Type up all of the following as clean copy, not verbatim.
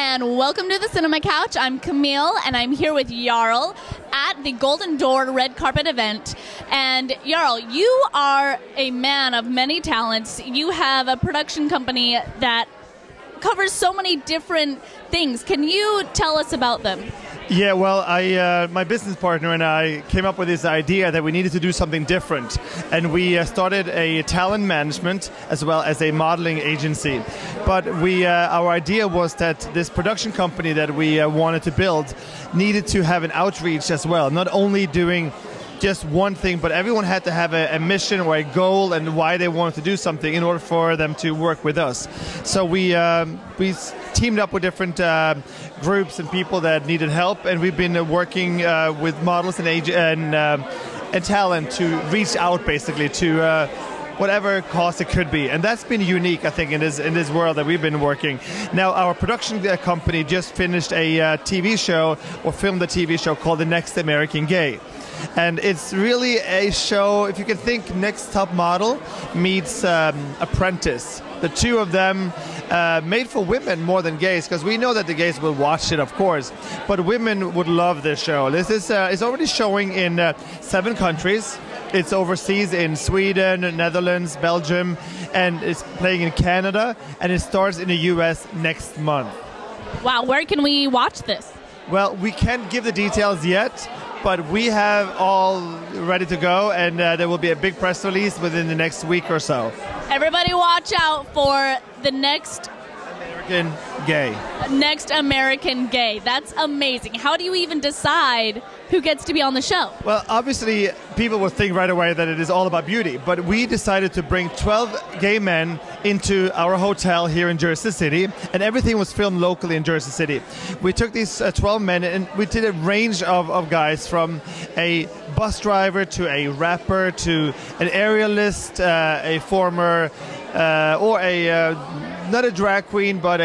and welcome to the Cinema Couch. I'm Camille, and I'm here with Jarl at the Golden Door Red Carpet event. And Jarl, you are a man of many talents. You have a production company that covers so many different things. Can you tell us about them? Yeah, well, my business partner and I came up with this idea that we needed to do something different. And we started a talent management as well as a modeling agency. But our idea was that this production company that we wanted to build needed to have an outreach as well, not only doing just one thing, but everyone had to have a mission or a goal and why they wanted to do something in order for them to work with us. So we teamed up with different groups and people that needed help, and we've been working with models and talent to reach out basically to whatever cause it could be. And that's been unique, I think, in this world that we've been working. Now, our production company just finished a TV show, or filmed a TV show called The Next American Gay. And it's really a show, if you can think Next Top Model meets Apprentice. The two of them made for women more than gays, because we know that the gays will watch it, of course. But women would love this show. This is already showing in 7 countries. It's overseas in Sweden, Netherlands, Belgium, and it's playing in Canada. And it starts in the US next month. Wow, where can we watch this? Well, we can't give the details yet, but we have all ready to go, and there will be a big press release within the next week or so. Everybody watch out for the Next American Gay. Next American Gay. That's amazing. How do you even decide who gets to be on the show? Well, obviously, people will think right away that it is all about beauty, but we decided to bring 12 gay men into our hotel here in Jersey City, and everything was filmed locally in Jersey City. We took these 12 men, and we did a range of guys, from a bus driver to a rapper to an aerialist, a former, or a, not a drag queen, but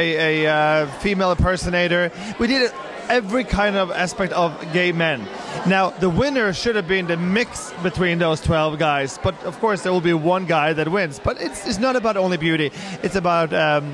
a female impersonator. We did every kind of aspect of gay men. Now, the winner should have been the mix between those 12 guys, but of course there will be one guy that wins. But it's not about only beauty. It's about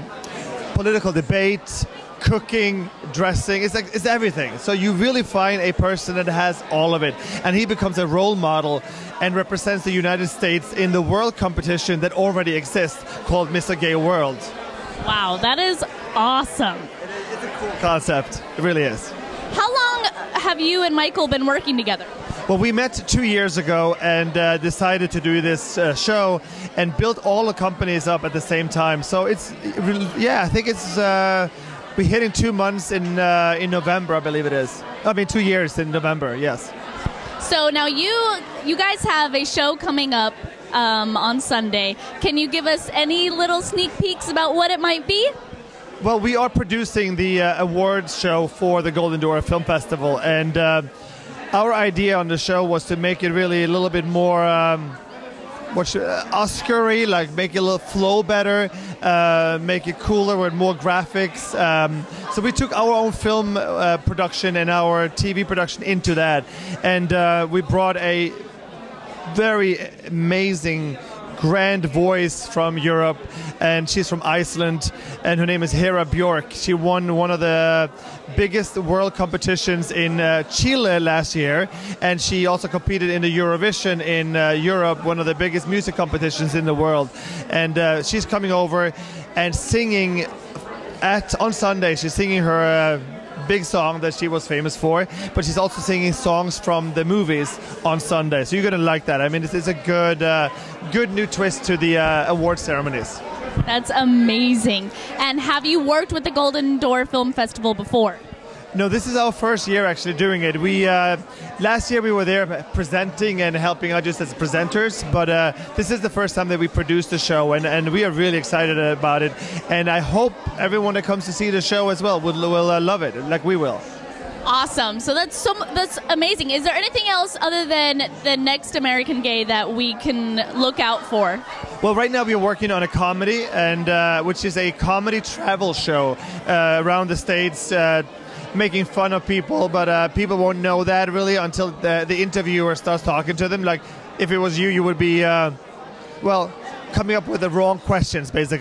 political debate, cooking, dressing. It's everything. So you really find a person that has all of it, and he becomes a role model and represents the United States in the world competition that already exists called Mr. Gay World. Wow, that is awesome. It's a cool concept. It really is. How long have you and Michael been working together? Well, we met 2 years ago and decided to do this show and built all the companies up at the same time. So it's, yeah, I think it's, we're hitting 2 months in November, I believe it is. I mean, 2 years in November, yes. So now you guys have a show coming up on Sunday. Can you give us any little sneak peeks about what it might be? Well, we are producing the awards show for the Golden Door Film Festival, and our idea on the show was to make it really a little bit more Oscar-y, like make it a little flow better, make it cooler with more graphics. So we took our own film production and our TV production into that, and we brought a very amazing grand voice from Europe, and she's from Iceland, and her name is Hera Björk. She won one of the biggest world competitions in Chile last year, and she also competed in the Eurovision in Europe, one of the biggest music competitions in the world. And she's coming over and singing on Sunday. She's singing her big song that she was famous for, but she's also singing songs from the movies on Sunday. So you're going to like that. I mean, it's a good new twist to the award ceremonies. That's amazing. And have you worked with the Golden Door Film Festival before? No, this is our first year actually doing it. We last year we were there presenting and helping out just as presenters, but this is the first time that we produced the show, and we are really excited about it. And I hope everyone that comes to see the show as well will love it, like we will. Awesome. So that's amazing. Is there anything else other than the Next American Gay that we can look out for? Well, right now we are working on a comedy, and which is a comedy travel show around the States, making fun of people, but people won't know that really until the interviewer starts talking to them. Like, if it was you, you would be, well, coming up with the wrong questions, basically.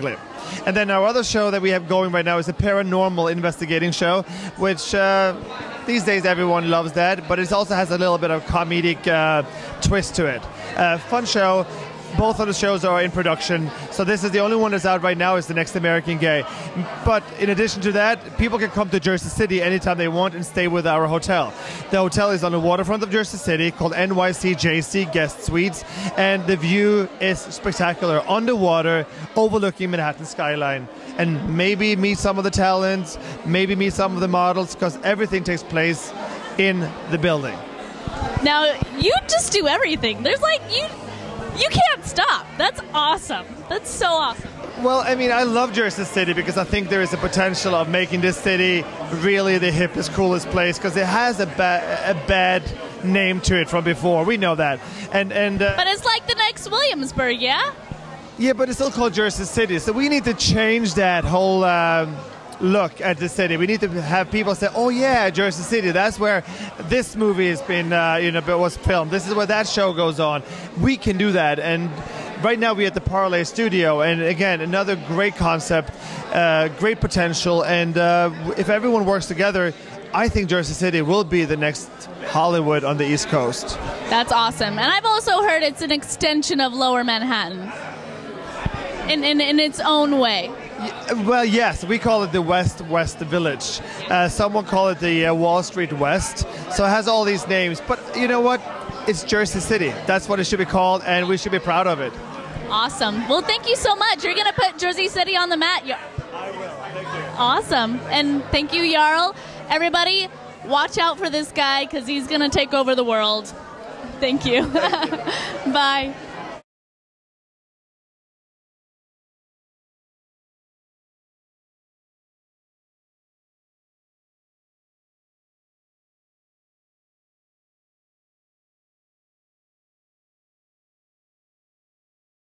And then our other show that we have going right now is a paranormal investigating show, which these days everyone loves that, but it also has a little bit of comedic twist to it. Fun show. Both of the shows are in production, so this is the only one that's out right now is The Next American Gay. But in addition to that, people can come to Jersey City anytime they want and stay with our hotel. The hotel is on the waterfront of Jersey City called NYCJC Guest Suites, and the view is spectacular on the water overlooking Manhattan skyline. And maybe meet some of the talents, maybe meet some of the models, because everything takes place in the building. Now, you just do everything. There's like, you can't stop. That's awesome. That's so awesome. Well, I mean, I love Jersey City because I think there is a potential of making this city really the hippest, coolest place, because it has a bad name to it from before. We know that. But it's like the next Williamsburg, yeah? Yeah, but it's still called Jersey City. So we need to change that whole look at the city. We need to have people say, oh yeah, Jersey City, that's where this movie has been, was filmed. This is where that show goes on. We can do that. And right now we're at the Parlay Studio, and again, another great concept, great potential, and if everyone works together, I think Jersey City will be the next Hollywood on the East Coast. That's awesome. And I've also heard it's an extension of Lower Manhattan in its own way. Well, yes, we call it the West Village. Someone call it the Wall Street West. So it has all these names. But you know what? It's Jersey City. That's what it should be called, and we should be proud of it. Awesome. Well, thank you so much. You're going to put Jersey City on the map. I will. Thank you. Awesome. And thank you, Jarl. Everybody, watch out for this guy because he's going to take over the world. Thank you. Bye.